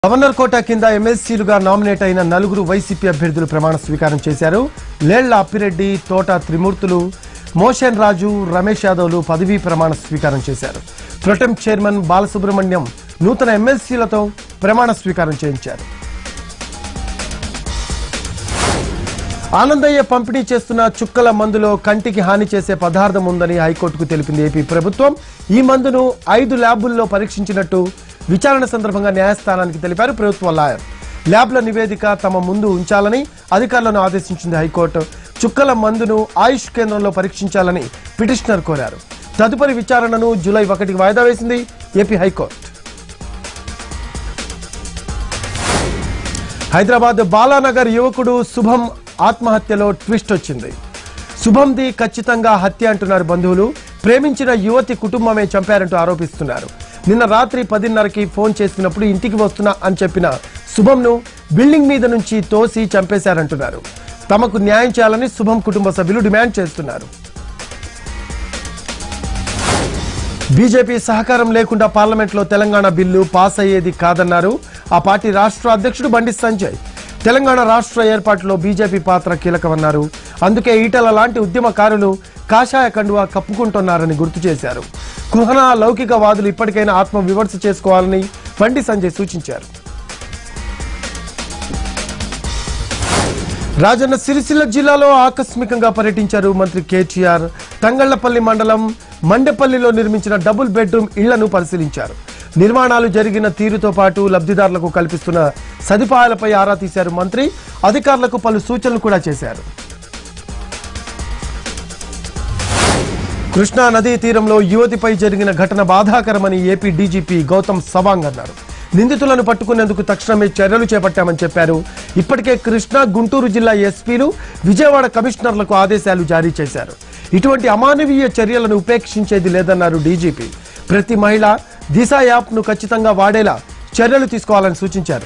Governor quota కింద ఎమ్మెల్సీలుగా nominate అయిన నలుగురు వైసీపీ అభ్యర్థులు ప్రమాణ స్వీకారం చేశారు. లేళ్ల అప్పిరెడ్డి, తోట త్రిమూర్తులు, మోషన్ రాజు, రమేష్ యాదవ్లు పదవీ ప్రమాణ స్వీకారం చేశారు. ప్రొటెం చైర్మన్ బాలసుబ్రహ్మణ్యం నూతన ఎమ్మెల్సీలతో ప్రమాణ స్వీకారం చేయించారు. ఆనందయ్య పంపిణీ చేస్తున్న చుక్కల మందులో కంటికి హాని చేసే పదార్థం ఉందని హైకోర్టుకు తెలిపింది ఏపీ ప్రభుత్వం. ఈ మందును 5 ల్యాబుల్లో పరీక్షించినట్టు విచారణ సందర్భంగా న్యాయస్థానానికి తెలిపారు ప్రభుత్వ లాయర్. ల్యాబ్ల నివేదిక తమ ముందు ఉంచాలని అధికారులను ఆదేశించింది హైకోర్టు. చుక్కల మందును ఆయుష్ కేంద్రంలో పరీక్షించాలని పిటిషనర్ కోరారు. తదుపరి విచారణను జూలై 1కి వాయిదా వేసింది ఏపీ హైకోర్టు. హైదరాబాద్ బాలానగర్ యువకుడు శుభం ఆత్మహత్యలో ట్విస్ట్ వచ్చింది. శుభంది ఖచ్చితంగా హత్య అంటున్నారు బంధువులు. ప్రేమించిన యువతి కుటుంబమే చంపారంటూ ఆరోపిస్తున్నారు. నిన్న రాత్రి 10:30కి ఫోన్ చేసినప్పుడు ఇంటికి వస్తున్నా అని చెప్పిన శుభంను బిల్డింగ్ మీద నుంచి తోసి చంపేశారంటున్నారు. తమకు న్యాయం చేయాలని శుభం కుటుంబ సభ్యులు డిమాండ్ చేస్తున్నారు. బీజేపీ సహకారం లేకుండా పార్లమెంట్లో తెలంగాణ బిల్లు పాస్ అయ్యేది కాదన్నారు ఆ పార్టీ రాష్ట్ర అధ్యక్షుడు బండి సంజయ్. తెలంగాణ రాష్ట్ర ఏర్పాటులో బీజేపీ పాత్ర కీలకమన్నారు. అందుకే ఈటల లాంటి ఉద్యమకారులు కాషాయ కండువా కప్పుకుంటున్నారని గుర్తు చేశారు. కుహనా లౌకికవాదులు ఇప్పటికైనా ఆత్మ విమర్శ చేసుకోవాలని బండి సంజయ్ సూచించారు. రాజన్న సిరిసిల్ల జిల్లాలో ఆకస్మికంగా పర్యటించారు మంత్రి కేటీఆర్. తంగళ్లపల్లి మండలం మండెపల్లిలో నిర్మించిన డబుల్ బెడ్రూమ్ ఇళ్లను పరిశీలించారు. నిర్మాణాలు జరిగిన తీరుతో పాటు లబ్ధిదారులకు కల్పిస్తున్న సదుపాయాలపై ఆరా తీశారు మంత్రి. అధికారులకు పలు సూచనలు కూడా చేశారు. కృష్ణా నదీ తీరంలో యువతిపై జరిగిన ఘటన బాధాకరమని ఏపీ డీజీపీ గౌతమ్ సవాంగ్ అన్నారు. నిందితులను పట్టుకునేందుకు తక్షణమే చర్యలు చేపట్టామని చెప్పారు. ఇప్పటికే కృష్ణా, గుంటూరు జిల్లా ఎస్పీలు, విజయవాడ కమిషనర్లకు ఆదేశాలు జారీ చేశారు. ఇటువంటి అమానవీయ చర్యలను ఉపేక్షించేది లేదన్నారు డీజీపీ. ప్రతి మహిళ దిశ యాప్ను ఖచ్చితంగా వాడేలా చర్యలు తీసుకోవాలని సూచించారు.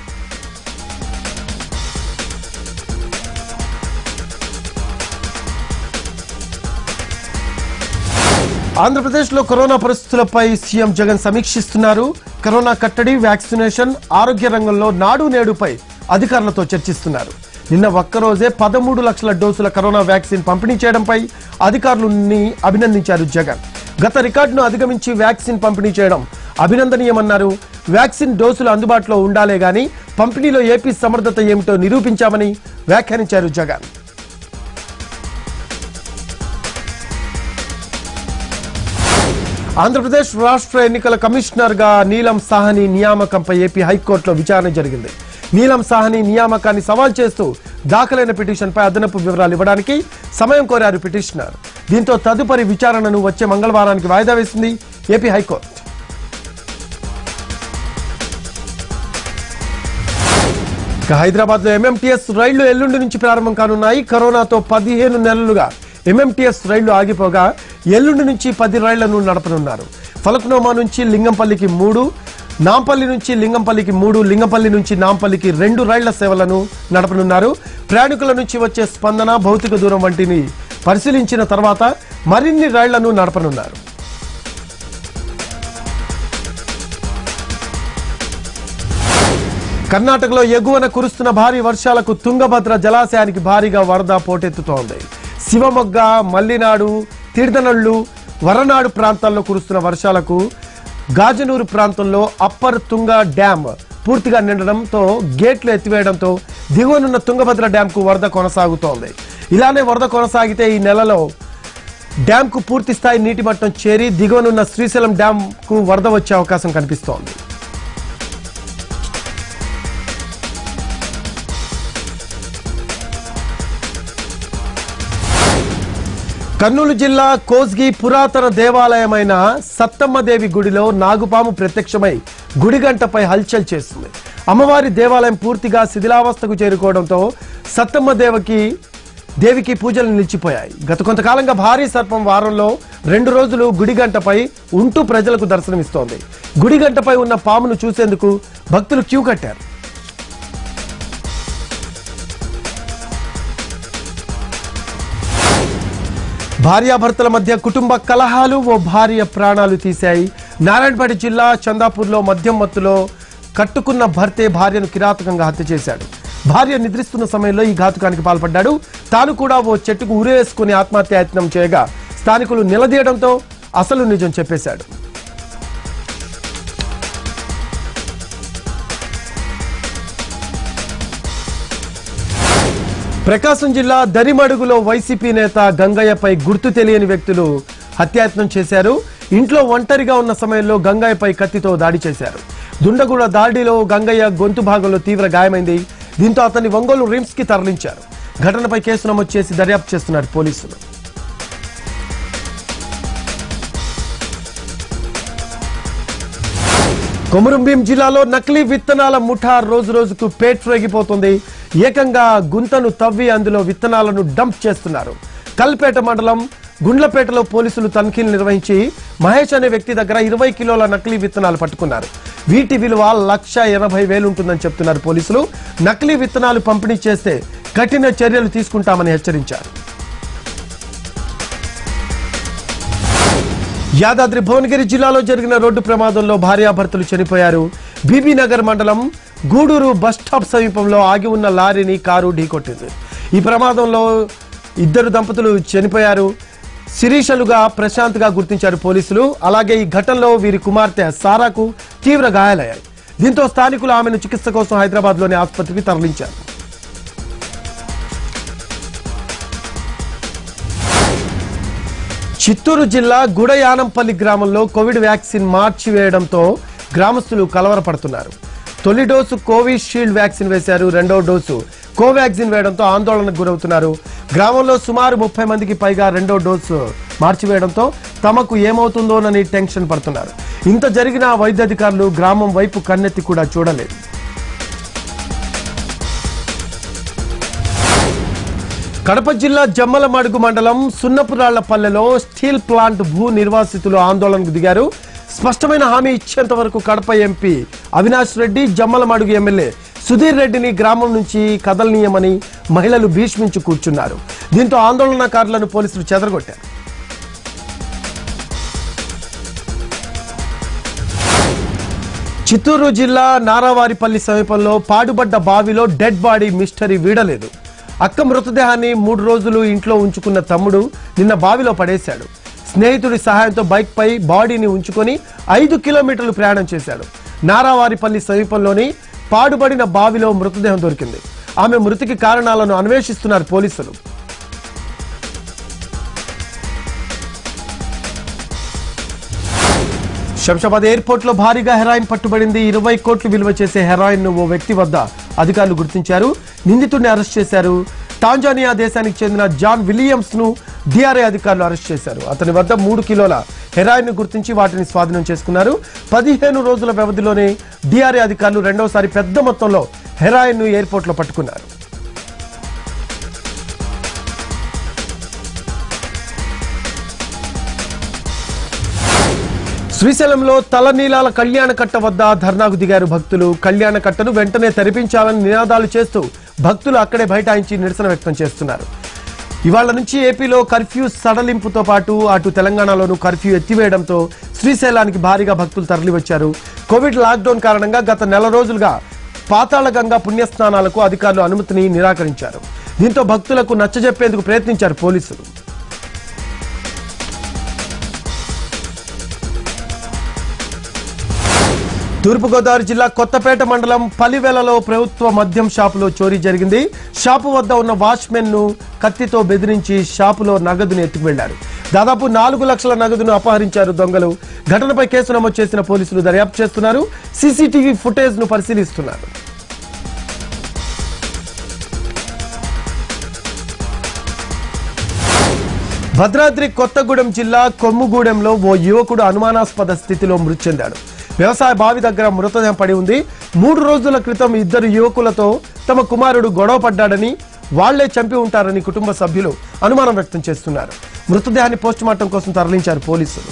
ఆంధ్రప్రదేశ్లో కరోనా పరిస్థితులపై సీఎం జగన్ సమీక్షిస్తున్నారు. కరోనా కట్టడి, వ్యాక్సినేషన్, ఆరోగ్య రంగంలో నాడు నేడుపై అధికారులతో చర్చిస్తున్నారు. నిన్న ఒక్కరోజే 13 లక్షల డోసుల కరోనా వ్యాక్సిన్ పంపిణీ చేయడంపై అధికారులని అభినందించారు జగన్. గత రికార్డును అధిగమించి వ్యాక్సిన్ పంపిణీ చేయడం అభినందనీయమన్నారు. వ్యాక్సిన్ డోసులు అందుబాటులో ఉండాలే గాని పంపిణీలో ఏపీ సమర్థత ఏమిటో నిరూపించామని వ్యాఖ్యానించారు జగన్. ఆంధ్రప్రదేశ్ రాష్ట్ర ఎన్నికల కమిషనర్ గా నీలం సాహ్ని నియామకంపై ఏపీ హైకోర్టులో విచారణ జరిగింది. నీలం సాహ్ని నియామకాన్ని సవాల్ చేస్తూ దాఖలైన పిటిషన్పై అదనపు వివరాలు ఇవ్వడానికి సమయం కోరారు పిటిషనర్. దీంతో తదుపరి విచారణను వచ్చే మంగళవారానికి వాయిదా వేసింది ఏపీ హైకోర్టు. హైదరాబాద్ లో ఎంఎంటీఎస్ రైళ్లు ఎల్లుండి నుంచి ప్రారంభం కానున్నాయి. కరోనాతో 15 నెలలుగా ఎంఎంటీఎస్ రైళ్లు ఆగిపోగా ఎల్లుండి నుంచి 10 రైళ్లను నడపనున్నారు. ఫలక్నోమా నుంచి లింగంపల్లికి 3, నాంపల్లి నుంచి లింగంపల్లికి 3, లింగంపల్లి నుంచి నాంపల్లికి 2 రైళ్ల సేవలను నడపనున్నారు. ప్రయాణికుల నుంచి వచ్చే స్పందన, భౌతిక దూరం వంటిని పరిశీలించిన తర్వాత మరిన్ని రైళ్లను నడపనున్నారు. కర్ణాటకలో ఎగువన కురుస్తున్న భారీ వర్షాలకు తుంగభద్ర జలాశయానికి భారీగా వరద పోటెత్తుతోంది. శివమొగ్గ, మల్లినాడు, తిర్దనళ్లు, వరనాడు ప్రాంతాల్లో కురుస్తున్న వర్షాలకు గాజనూరు ప్రాంతంలో అప్పర్ తుంగ డ్యాం పూర్తిగా నిండడంతో గేట్లు ఎత్తివేయడంతో దిగువనున్న తుంగభద్ర డ్యాంకు వరద కొనసాగుతోంది. ఇలానే వరద కొనసాగితే ఈ నెలలో డ్యాంకు పూర్తి స్థాయి నీటి మట్టం చేరి దిగువనున్న శ్రీశైలం డ్యాంకు వరద వచ్చే అవకాశం కనిపిస్తోంది. కర్నూలు జిల్లా కోస్గి పురాతన దేవాలయమైన సత్తమ్మదేవి గుడిలో నాగుపాము ప్రత్యక్షమై గుడిగంటపై హల్చల్ చేస్తుంది. అమ్మవారి దేవాలయం పూర్తిగా శిథిలావస్థకు చేరుకోవడంతో దేవికి పూజలు నిలిచిపోయాయి. గత కొంతకాలంగా భారీ సర్పం వారంలో 2 రోజులు గుడిగంటపై ఉంటూ ప్రజలకు దర్శనమిస్తోంది. గుడిగంటపై ఉన్న పామును చూసేందుకు భక్తులు క్యూ కట్టారు. భార్యాభర్తల మధ్య కుటుంబ కలహాలు ఓ భార్య ప్రాణాలు తీశాయి. నారాయణపేట జిల్లా చందాపూర్లో మద్యం మత్తులో కట్టుకున్న భర్తే భార్యను కిరాతకంగా హత్య చేశాడు. భార్య నిద్రిస్తున్న సమయంలో ఈ ఘాతుకానికి పాల్పడ్డాడు. తాను కూడా ఓ చెట్టుకు ఉరేసుకుని ఆత్మహత్యాయత్నం చేయగా స్థానికులు నిలదీయడంతో అసలు నిజం చెప్పేశాడు. ప్రకాశం జిల్లా దరిమడుగులో వైసీపీ నేత గంగయ్యపై గుర్తు తెలియని వ్యక్తులు హత్యాయత్నం చేశారు. ఇంట్లో ఒంటరిగా ఉన్న సమయంలో గంగయ్యపై కత్తితో దాడి చేశారు. దుండగుల దాడిలో గంగయ్య గొంతు భాగంలో తీవ్ర గాయమైంది. దీంతో అతన్ని ఒంగోలు రిమ్స్ కి తరలించారు. ఘటనపై కేసు నమోదు చేసి దర్యాప్తు చేస్తున్నారు పోలీసులు. కొమరంభీం జిల్లాలో నకిలీ విత్తనాల ముఠా రోజు రోజుకు పేట్రేగిపోతుంది. ఏకంగా గుంతను తవ్వి అందులో విత్తనాలను డంప్ చేస్తున్నారు. కల్పేట మండలం గుండ్లపేటలో పోలీసులు తనిఖీలు నిర్వహించి మహేష్ అనే వ్యక్తి దగ్గర 20 కిలోల నకిలీ విత్తనాలు పట్టుకున్నారు. వీటి విలువ 1,80,000 ఉంటుందని చెప్తున్నారు పోలీసులు. నకిలీ విత్తనాలు పంపిణీ చేస్తే కఠిన చర్యలు తీసుకుంటామని హెచ్చరించారు. యాదాద్రి భువనగిరి జిల్లాలో జరిగిన రోడ్డు ప్రమాదంలో భార్యాభర్తలు చనిపోయారు. బీబీనగర్ మండలం గూడూరు బస్టాప్ సమీపంలో ఆగి ఉన్న లారీని కారు ఢీకొట్టింది. ఈ ప్రమాదంలో 2 దంపతులు చనిపోయారు. శిరీషలుగా ప్రశాంత్ గా గుర్తించారు పోలీసులు. అలాగే ఈ ఘటనలో వీరి కుమార్తె సారాకు తీవ్ర గాయాలయ్యాయి. దీంతో స్థానికులు ఆమెను చికిత్స కోసం హైదరాబాద్ లోని ఆసుపత్రికి తరలించారు. చిత్తూరు జిల్లా గుడయానంపల్లి గ్రామంలో కోవిడ్ వ్యాక్సిన్ మార్చివేయడంతో గ్రామస్తులు కలవరపడుతున్నారు. తొలి డోసు కోవిషీల్డ్ వ్యాక్సిన్ వేశారు. రెండో డోసు కోవాక్సిన్ వేయడంతో ఆందోళనకు గురవుతున్నారు. గ్రామంలో సుమారు 30 మందికి పైగా రెండో డోసు మార్చివేయడంతో తమకు ఏమవుతుందోనని టెన్షన్ పడుతున్నారు. ఇంత జరిగిన వైద్యాధికారులు గ్రామం వైపు కన్నెత్తి కూడా చూడలేదు. కడప జిల్లా జమ్మలమడుగు మండలం సున్నపురాళ్లపల్లెలో స్టీల్ ప్లాంట్ భూ నిర్వాసితులు ఆందోళనకు దిగారు. స్పష్టమైన హామీ ఇచ్చేంత వరకు కడప ఎంపీ అవినాష్ రెడ్డి, జమ్మలమడుగు ఎమ్మెల్యే సుధీర్ రెడ్డిని గ్రామం నుంచి కదలనీయమని మహిళలు భీష్మించి కూర్చున్నారు. దీంతో ఆందోళనకారులను పోలీసులు చెదరగొట్టారు. చిత్తూరు జిల్లా నారావారిపల్లి సమీపంలో పాడుబడ్డ బావిలో డెడ్ బాడీ మిస్టరీ వీడలేదు. అక్క మృతదేహాన్ని 3 రోజులు ఇంట్లో ఉంచుకున్న తమ్ముడు నిన్న బావిలో పడేశాడు. స్నేహితుడి సహాయంతో బైక్ పై బాడీని ఉంచుకొని 5 కిలోమీటర్లు ప్రయాణం చేశాడు. నారావారిపల్లి సమీపంలోని పాడుబడిన బావిలో మృతదేహం దొరికింది. ఆమె మృతికి కారణాలను అన్వేషిస్తున్నారు పోలీసులు. శంషాబాద్ ఎయిర్పోర్ట్ లో భారీగా హెరాయిన్ పట్టుబడింది. 20 కోట్లు విలువ చేసే హెరాయిన్ ను ఓ వ్యక్తి వద్ద అధికారులు గుర్తించారు. నిందితుడిని అరెస్ట్ చేశారు. టాంజానియా దేశానికి చెందిన జాన్ విలియమ్స్ ను డిఆర్ఐ అధికారులు అరెస్ట్ చేశారు. అతని వద్ద 3 కిలోల హెరాయిన్ ను గుర్తించి వాటిని స్వాధీనం చేసుకున్నారు. 15 రోజుల వ్యవధిలోనే డిఆర్ఐ అధికారులు రెండోసారి పెద్ద మొత్తంలో హెరాయిన్ ను ఎయిర్పోర్ట్ లో పట్టుకున్నారు. శ్రీశైలంలో తలనీలాల కళ్యాణకట్ట వద్ద ధర్నాకు దిగారు భక్తులు. కళ్యాణకట్టను వెంటనే తెరిపించాలని నినాదాలు చేస్తూ భక్తులు అక్కడే బైఠాయించి నిరసన వ్యక్తం చేస్తున్నారు. ఇవాళ నుంచి ఏపీలో కర్ఫ్యూ సడలింపుతో పాటు అటు తెలంగాణలోనూ కర్ఫ్యూ ఎత్తివేయడంతో శ్రీశైలానికి భారీగా భక్తులు తరలివచ్చారు. కోవిడ్ లాక్డౌన్ కారణంగా గత 4 రోజులుగా పాతాళగంగా పుణ్యస్నానాలకు అధికారులు అనుమతిని నిరాకరించారు. దీంతో భక్తులకు నచ్చజెప్పేందుకు ప్రయత్నించారు పోలీసులు. తూర్పుగోదావరి జిల్లా కొత్తపేట మండలం పలివెలలో ప్రభుత్వ మద్యం షాపులో చోరీ జరిగింది. షాపు వద్ద ఉన్న వాచ్మెన్ ను కత్తితో బెదిరించి షాపులో నగదును ఎత్తుకువెళ్లారు. దాదాపు 4 లక్షల నగదును అపహరించారు దొంగలు. ఘటనపై కేసు నమోదు చేసిన పోలీసులు దర్యాప్తు చేస్తున్నారు. సీసీటీవీ ఫుటేజ్ ను పరిశీలిస్తున్నారు. భద్రాద్రి కొత్తగూడెం జిల్లా కొమ్ముగూడెంలో ఓ యువకుడు అనుమానాస్పద స్థితిలో మృతి చెందాడు. వ్యవసాయ బావి దగ్గర మృతదేహం పడి ఉంది. 3 రోజుల క్రితం 2 యువకులతో తమ కుమారుడు గొడవ పడ్డాడని, వాళ్లే చంపి ఉంటారని కుటుంబ సభ్యులు అనుమానం వ్యక్తం చేస్తున్నారు. మృతదేహాన్ని పోస్టుమార్టం కోసం తరలించారు పోలీసులు.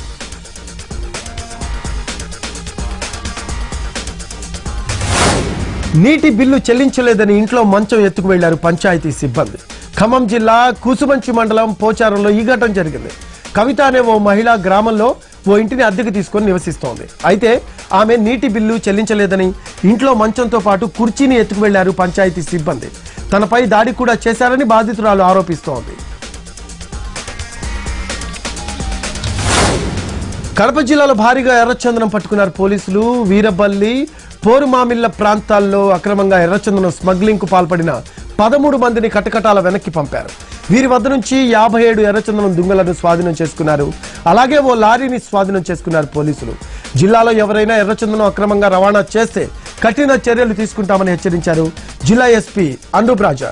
నీటి బిల్లు చెల్లించలేదని ఇంట్లో మంచం ఎత్తుకు వెళ్లారు పంచాయతీ సిబ్బంది. ఖమ్మం జిల్లా కూసుమంచి మండలం పోచారంలో ఈ ఘటన జరిగింది. కవిత అనే ఓ మహిళ గ్రామంలో ఓ ఇంటిని అద్దెకు తీసుకొని నివసిస్తోంది. అయితే ఆమె నీటి బిల్లు చెల్లించలేదని, ఇంట్లో మంచంతో పాటు కుర్చీని ఎత్తుకు వెళ్లారు పంచాయతీ సిబ్బంది. తనపై దాడి కూడా చేశారని బాధితురాలు ఆరోపిస్తోంది. కడప జిల్లాలో భారీగా ఎర్రచందనం పట్టుకున్నారు పోలీసులు. వీరబల్లి, పోరుమామిళ్ల ప్రాంతాల్లో అక్రమంగా ఎర్రచందనం స్మగ్లింగ్ కు పాల్పడిన 13 మందిని కటకటాల వెనక్కి పంపారు. వీరి వద్ద నుంచి 57 ఎర్రచందనం దుంగలను స్వాధీనం చేసుకున్నారు. అలాగే ఓ లారీని స్వాధీనం చేసుకున్నారు పోలీసులు. జిల్లాలో ఎవరైనా ఎర్రచందనం అక్రమంగా రవాణా చేస్తే కఠిన చర్యలు తీసుకుంటామని హెచ్చరించారు జిల్లా ఎస్పీ అనూప్ రాజా.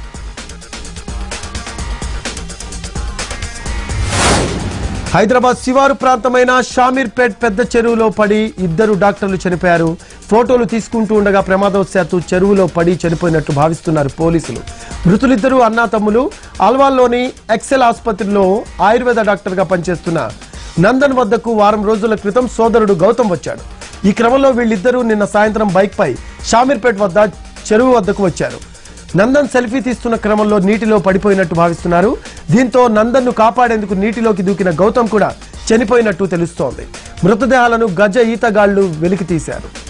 హైదరాబాద్ శివారు ప్రాంతమైన షామీర్పేట్ పెద్ద చెరువులో పడి 2 డాక్టర్లు చనిపోయారు. ఫోటోలు తీసుకుంటూ ఉండగా ప్రమాదవశాత్తు చెరువులో పడి చనిపోయినట్టు భావిస్తున్నారు పోలీసులు. మృతులిద్దరూ అన్నా తమ్ములు. ఆల్వాల్లోని ఎక్సెల్ ఆసుపత్రిలో ఆయుర్వేద డాక్టర్గా పనిచేస్తున్న నందన్ వద్దకు వారం రోజుల క్రితం సోదరుడు గౌతమ్ వచ్చాడు. ఈ క్రమంలో వీళ్ళిద్దరూ నిన్న సాయంత్రం బైక్ పై షామీర్పేట్ వద్ద చెరువు వద్దకు వచ్చారు. నందన్ సెల్ఫీ తీస్తున్న క్రమంలో నీటిలో పడిపోయినట్టు భావిస్తున్నారు. దీంతో నందన్ ను కాపాడేందుకు నీటిలోకి దూకిన గౌతమ్ కూడా చనిపోయినట్టు తెలుస్తోంది. మృతదేహాలను గజ ఈతగాళ్లు వెలికి తీశారు.